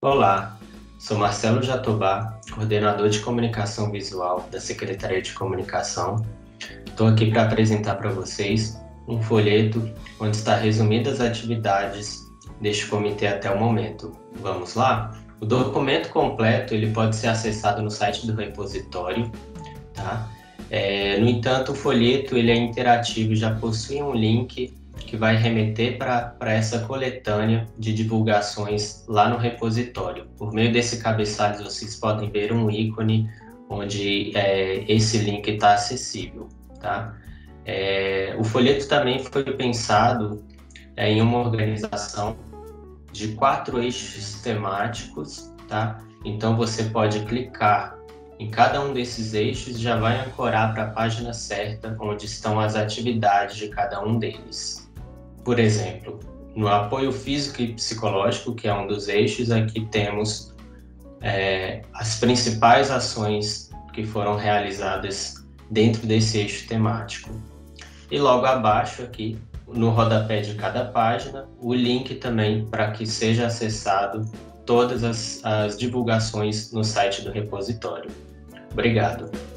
Olá, sou Marcelo Jatobá, coordenador de comunicação visual da Secretaria de Comunicação. Estou aqui para apresentar para vocês um folheto onde está resumidas as atividades deste comitê até o momento. Vamos lá? O documento completo ele pode ser acessado no site do repositório, tá? No entanto, o folheto ele é interativo e já possui um link que vai remeter para essa coletânea de divulgações lá no repositório. Por meio desse cabeçalho, vocês podem ver um ícone onde esse link está acessível. Tá? O folheto também foi pensado em uma organização de 4 eixos temáticos. Tá? Então, você pode clicar em cada um desses eixos e já vai ancorar para a página certa, onde estão as atividades de cada um deles. Por exemplo, no apoio físico e psicológico, que é um dos eixos, aqui temos as principais ações que foram realizadas dentro desse eixo temático. E logo abaixo aqui, no rodapé de cada página, o link também para que seja acessado todas as divulgações no site do repositório. Obrigado.